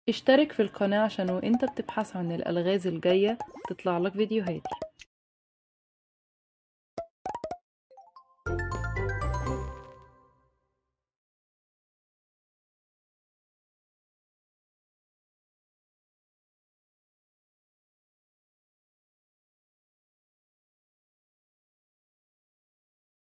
اشترك في القناة عشان وانت بتبحث عن الألغاز الجاية تطلع لك فيديوهاتي.